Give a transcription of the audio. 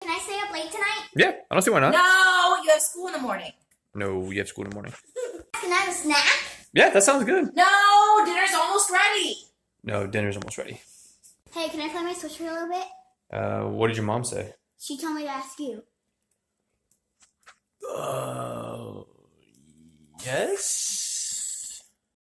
can I stay up late tonight? Yeah, I don't see why not. No, you have school in the morning. No, you have school in the morning. Can I have a snack? Yeah, that sounds good. No, dinner's almost ready. No, dinner's almost ready. Hey, can I play my Switch for a little bit? What did your mom say? She told me to ask you. Yes?